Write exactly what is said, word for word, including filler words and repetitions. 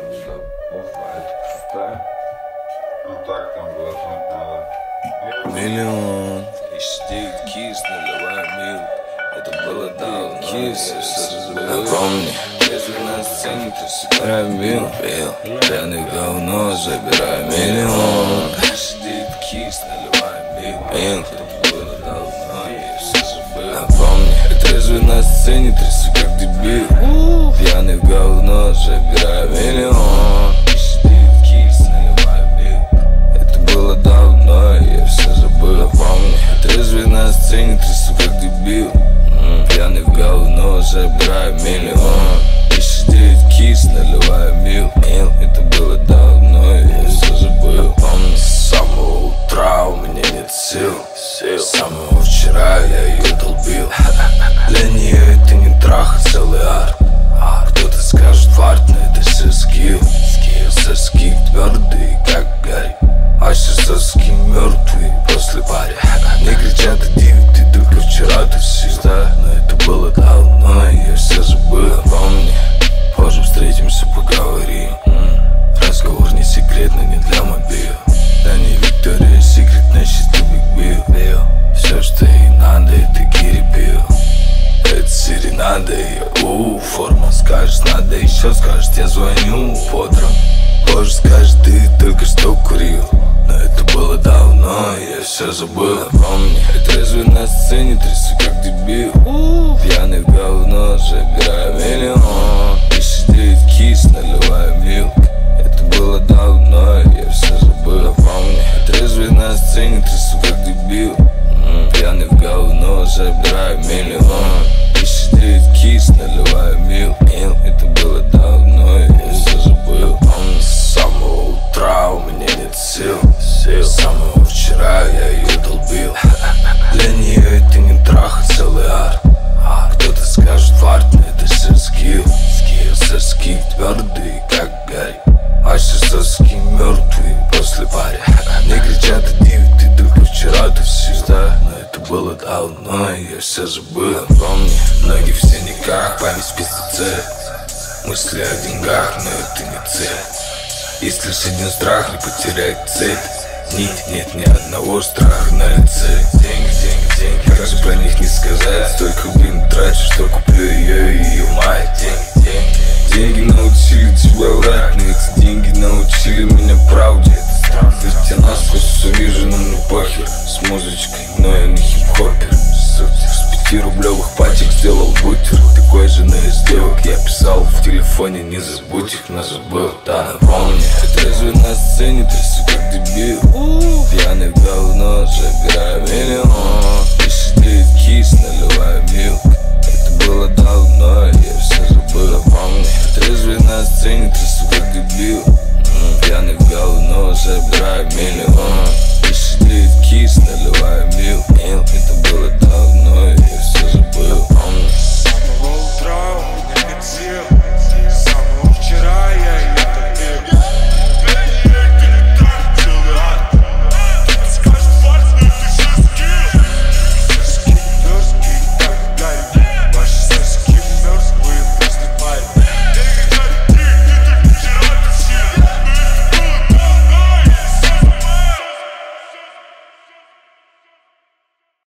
Ну так там глотнуть надо. Миллион. Еще девять кис, наливай мил. Это было давно, кис, я все забыл. Напомни, если на сцене ты всегда бил, бил. Пьяный говно, забирай миллион. Еще девять кис, наливай мил. Мил. Это было давно, я все забыл. Напомни, трезвый на сцене, трясу как дебил. Пьяный в говно, забирай миллион. Еще девять кис, наливай мил. Это было давно, я все забыл. Помни, трезвый на сцене, трясу как дебил. Пьяный в говно, забирай миллион. Еще девять кис, наливай мил. Это было давно, я все забыл. Помни, с самого утра у меня нет сил. С самого вчера я ее долбил. Для нее это не трах, а целый арт. Кто-то скажет фарт, но это все скилл. Соски твердые, как гарь. А сейчас соски мертвые после пари. Не кричат о девять, ты только вчера ты сил. Но это было давно, я все забыл. Помни, позже встретимся, поговорим. Разговор не секретный, не для мобил. Да не Виктория Секрет, значит ты Биг Билл. Все, что ей надо, это Кири Билл. Это серенада, и у форма. Скажешь, надо еще, скажешь, я звоню подром. Позже скажешь, ты только что курил. Но это было давно, я все забыл. Помни, трезвый на сцене, трясу как дебил. Пьяный в говно, забирай миллион. Еще девять кис, наливай милк. Это было давно, я все забыл. Помни, трезвый на сцене, трясу как дебил. Пьяный в говно, забирай миллион. Еще девять кис, наливай милк. Это было давно, я все забыл. Помни, с самого утра у меня нет сил. С самого вчера я ее долбил. Для нее это не трах, а целый арт. Кто-то скажет фарт, но это все скилл. Соски твердые, как гарь. А сейчас соски мертвые после пари. Не кричат о девять, ты только вчера ты все. Но это было давно, я все забыл. Помни, ноги все никак, память в пестицид. Мысли о деньгах, но это не цель. Есть лишь один страх, не потерять цель. Нить, нет ни одного страха на лице. Деньги, деньги, деньги, как же про них не сказать. Столько, блин, трачу, что куплю ее и ее мать. Деньги, деньги. Деньги научили тебя врать, но эти деньги научили меня правде. Это странно, ведь я насквозь все вижу, но мне похер. С музычкой, но я не хип-хоппер. С пятирублевых пачек сделал бутер. Такой же, но из девок я писал в телефоне. Не забудь их, но забыл, да, напомни. Трезвый на сцене, трясу как дебил. Пьяный в говно, забирай миллион. Еще девять кис, наливай милк. Это было давно, я все забыл.